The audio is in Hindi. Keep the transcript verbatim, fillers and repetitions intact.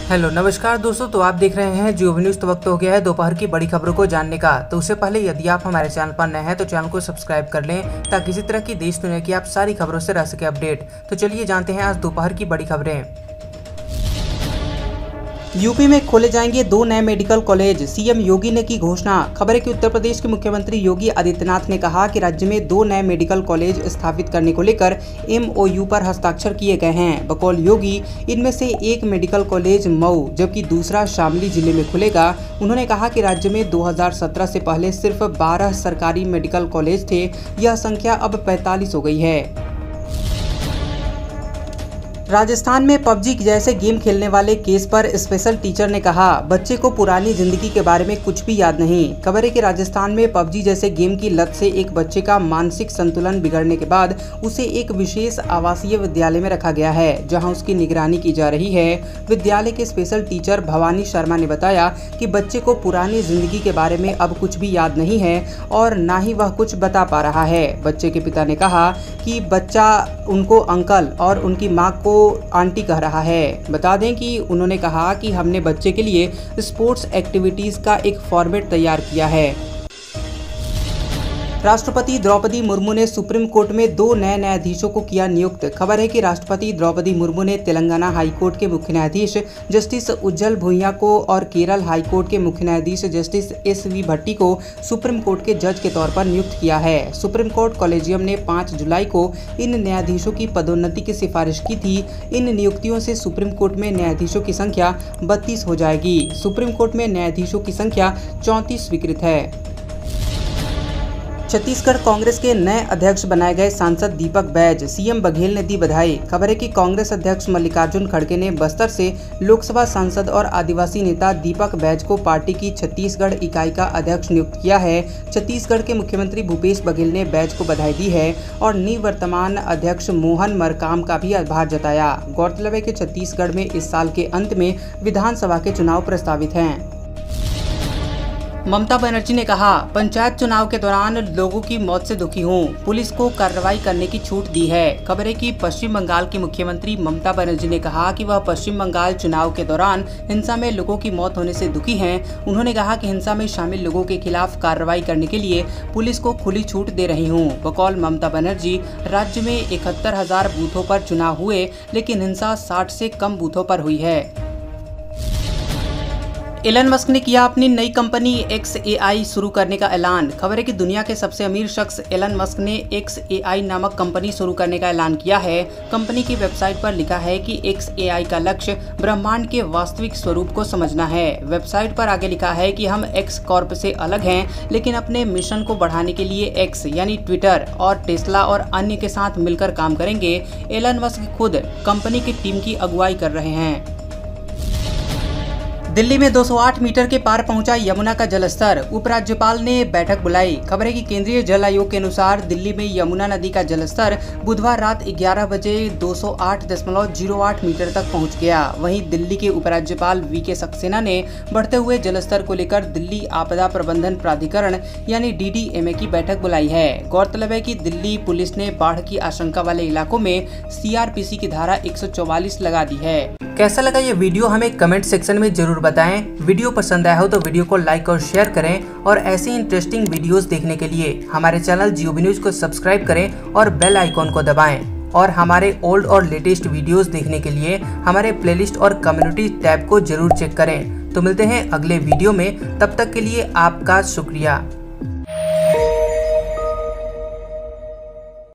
हेलो नमस्कार दोस्तों, तो आप देख रहे हैं जियो न्यूज़। तो वक्त हो गया है दोपहर की बड़ी खबरों को जानने का। तो उससे पहले यदि आप हमारे चैनल पर नए हैं तो चैनल को सब्सक्राइब कर लें ताकि इसी तरह की देश दुनिया की आप सारी खबरों से रह सके अपडेट। तो चलिए जानते हैं आज दोपहर की बड़ी खबरें। यूपी में खोले जाएंगे दो नए मेडिकल कॉलेज, सीएम योगी ने की घोषणा। खबर है कि उत्तर प्रदेश के मुख्यमंत्री योगी आदित्यनाथ ने कहा कि राज्य में दो नए मेडिकल कॉलेज स्थापित करने को लेकर एमओयू पर हस्ताक्षर किए गए हैं। बकौल योगी, इनमें से एक मेडिकल कॉलेज मऊ जबकि दूसरा शामली जिले में खुलेगा। उन्होंने कहा कि राज्य में दो हज़ार सत्रह से पहले सिर्फ बारह सरकारी मेडिकल कॉलेज थे, यह संख्या अब पैंतालीस हो गई है। राजस्थान में पबजी जैसे गेम खेलने वाले केस पर स्पेशल टीचर ने कहा, बच्चे को पुरानी जिंदगी के बारे में कुछ भी याद नहीं। खबर है कि राजस्थान में पबजी जैसे गेम की लत से एक बच्चे का मानसिक संतुलन बिगड़ने के बाद उसे एक विशेष आवासीय विद्यालय में रखा गया है, जहां उसकी निगरानी की जा रही है। विद्यालय के स्पेशल टीचर भवानी शर्मा ने बताया कि बच्चे को पुरानी जिंदगी के बारे में अब कुछ भी याद नहीं है और न ही वह कुछ बता पा रहा है। बच्चे के पिता ने कहा कि बच्चा उनको अंकल और उनकी माँ को आंटी कह रहा है। बता दें कि उन्होंने कहा कि हमने बच्चे के लिए स्पोर्ट्स एक्टिविटीज का एक फॉर्मेट तैयार किया है। राष्ट्रपति द्रौपदी मुर्मू ने सुप्रीम कोर्ट में दो नए न्यायाधीशों को किया नियुक्त। खबर है कि राष्ट्रपति द्रौपदी मुर्मू ने तेलंगाना हाई कोर्ट के मुख्य न्यायाधीश जस्टिस उज्जल भुइयां को और केरल हाई कोर्ट के मुख्य न्यायाधीश जस्टिस एस वी भट्टी को सुप्रीम कोर्ट के जज के तौर पर नियुक्त किया है। सुप्रीम कोर्ट कॉलेजियम ने पाँच जुलाई को इन न्यायाधीशों की पदोन्नति की सिफारिश की थी। इन नियुक्तियों से सुप्रीम कोर्ट में न्यायाधीशों की संख्या बत्तीस हो जाएगी। सुप्रीम कोर्ट में न्यायाधीशों की संख्या चौंतीस स्वीकृत है। छत्तीसगढ़ कांग्रेस के नए अध्यक्ष बनाए गए सांसद दीपक बैज, सीएम बघेल ने दी बधाई। खबर है कि कांग्रेस अध्यक्ष मल्लिकार्जुन खड़गे ने बस्तर से लोकसभा सांसद और आदिवासी नेता दीपक बैज को पार्टी की छत्तीसगढ़ इकाई का अध्यक्ष नियुक्त किया है। छत्तीसगढ़ के मुख्यमंत्री भूपेश बघेल ने बैज को बधाई दी है और निवर्तमान अध्यक्ष मोहन मरकाम का भी आभार जताया। गौरतलब है कि छत्तीसगढ़ में इस साल के अंत में विधानसभा के चुनाव प्रस्तावित हैं। ममता बनर्जी ने कहा, पंचायत चुनाव के दौरान लोगों की मौत से दुखी हूं, पुलिस को कार्रवाई करने की छूट दी है। खबर है कि पश्चिम बंगाल की मुख्यमंत्री ममता बनर्जी ने कहा कि वह पश्चिम बंगाल चुनाव के दौरान हिंसा में लोगों की मौत होने से दुखी हैं। उन्होंने कहा कि हिंसा में शामिल लोगों के खिलाफ कार्रवाई करने के लिए पुलिस को खुली छूट दे रही हूँ। बकौल ममता बनर्जी, राज्य में इकहत्तर हजार बूथों पर चुनाव हुए लेकिन हिंसा साठ से कम बूथों पर हुई है। एलन मस्क ने किया अपनी नई कंपनी एक्स ए आई शुरू करने का ऐलान। खबर है कि दुनिया के सबसे अमीर शख्स एलन मस्क ने एक्स ए आई नामक कंपनी शुरू करने का ऐलान किया है। कंपनी की वेबसाइट पर लिखा है कि एक्स ए आई का लक्ष्य ब्रह्मांड के वास्तविक स्वरूप को समझना है। वेबसाइट पर आगे लिखा है कि हम एक्स कॉर्प से अलग हैं, लेकिन अपने मिशन को बढ़ाने के लिए एक्स यानी ट्विटर और टेस्ला और अन्य के साथ मिलकर काम करेंगे। एलन मस्क खुद कंपनी की टीम की अगुवाई कर रहे हैं। दिल्ली में दो सौ आठ मीटर के पार पहुंचा यमुना का जलस्तर, उपराज्यपाल ने बैठक बुलाई। खबर है कि केंद्रीय जल आयोग के अनुसार दिल्ली में यमुना नदी का जलस्तर बुधवार रात ग्यारह बजे दो सौ आठ दशमलव जीरो आठ मीटर तक पहुंच गया। वहीं दिल्ली के उपराज्यपाल वी के सक्सेना ने बढ़ते हुए जलस्तर को लेकर दिल्ली आपदा प्रबंधन प्राधिकरण यानी डी डी एम ए की बैठक बुलाई है। गौरतलब है कि दिल्ली पुलिस ने बाढ़ की आशंका वाले इलाकों में सी आर पी सी की धारा एक सौ चौवालीस लगा दी है। कैसा लगा ये वीडियो हमें कमेंट सेक्शन में जरूर बताएं। वीडियो पसंद आया हो तो वीडियो को लाइक और शेयर करें और ऐसी इंटरेस्टिंग वीडियोस देखने के लिए हमारे चैनल जियो न्यूज़ को सब्सक्राइब करें और बेल आइकॉन को दबाएं। और हमारे ओल्ड और लेटेस्ट वीडियोस देखने के लिए हमारे प्लेलिस्ट और कम्युनिटी टैब को जरूर चेक करें। तो मिलते हैं अगले वीडियो में, तब तक के लिए आपका शुक्रिया।